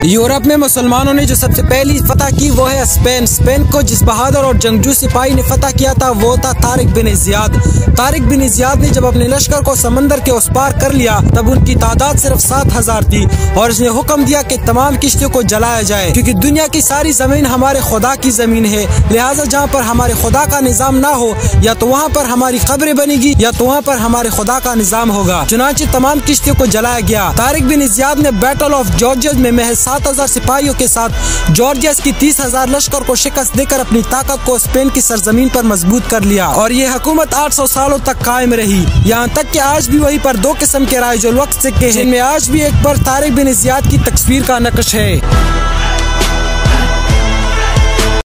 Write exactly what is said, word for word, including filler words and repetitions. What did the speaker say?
Europe में मुसलमानों ने जो सबसे पहली फतह की वो है स्पेन। स्पेन को जिस बहादुर और जंगजू सिपाही ने फतह किया था वो था Tariq bin Ziyad. Tariq bin Ziyad ने जब अपने लश्कर को समंदर के उस पार कर लिया तब उनकी तादाद सिर्फ सात हजार थी और उसने हुक्म दिया कि तमाम किश्तियों को जलाया जाए, क्योंकि दुनिया की सारी जमीन हमारे खुदा की जमीन है। लिहाजा जहाँ पर हमारे खुदा का निजाम ना हो या तो वहाँ पर हमारी कब्रें बनेगी या तो वहाँ पर हमारे खुदा का निजाम होगा। चुनांचे तमाम किश्तियों को जलाया गया। तारिक बिन ज़ियाद ने बैटल ऑफ जॉर्जिया में महज सात हजार सिपाहियों के साथ जॉर्जिया की तीस हजार लश्कर को शिकस्त देकर अपनी ताकत को स्पेन की सरजमीन पर मजबूत कर लिया और ये हुकूमत आठ सौ सालों तक कायम रही। यहाँ तक कि आज भी वहीं पर दो किस्म के राइजुल वक्त सिक्के हैं, जिनमें आज भी एक पर तारिक बिन ज़ियाद की तस्वीर का नक्श है।